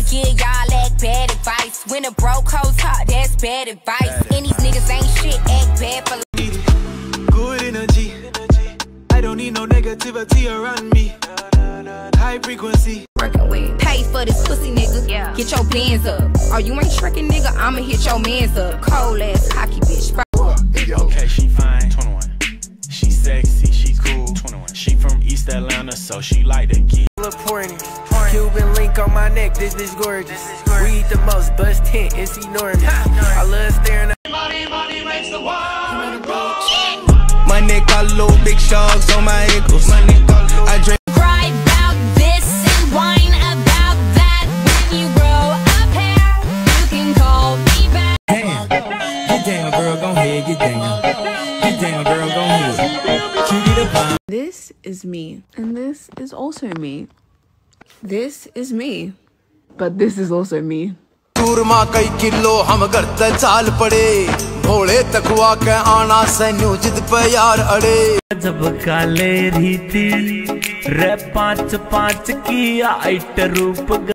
give y'all that bad advice. When a broke hoe talk, that's bad advice. And these niggas ain't shit, act bad for good energy. I don't need no negativity around me. High frequency. working with. Pay for this pussy, nigga. Yeah. Get your bands up. Oh, you ain't tricking, nigga. I'ma hit your mans up. Cold ass cocky bitch. Okay, she fine. 21. She sexy, she cool. 21. She from East Atlanta, so she like to get. Cuban link on my neck, this bitch gorgeous. We eat the most, bust tent, it's enormous. I love staring at money makes the world go. Money got low, big sharks on my ankles. I drink. Cry about this and whine about that. When you grow up hair, you can call me back. Damn, get down, girl, gon' head, get down. Get down, girl, gon' head. Cutie the pine. This is me, and this is also me. This is me, but this is also me. चूरमा कई kilo हम करते चाल पड़े भोले तकवा के आना सैन्यू जिद पे यार अड़े जब काले रीति रे 5-5 की आइट रूप